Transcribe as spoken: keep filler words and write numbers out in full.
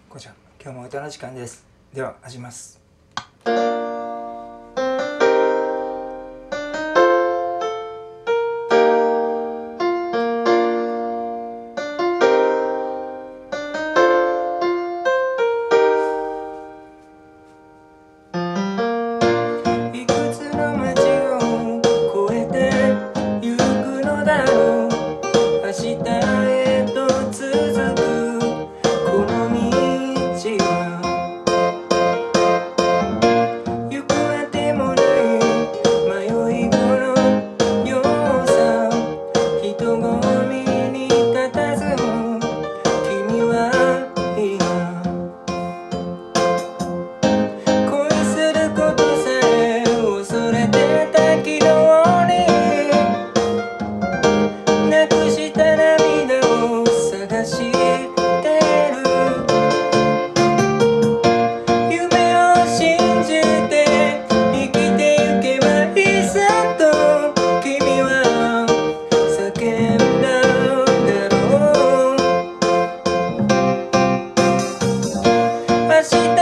こうちゃん、今日も歌の時間です。では始めます。いくつの街を越えてゆくのだろう、明日へと続くこの道は行くあてもない迷い子のようさ、人混みに佇む君は今恋することさえ恐れてた昨日になくした涙を探してる、夢を信じて生きてゆけばいいさと君は叫んだんだろう。明日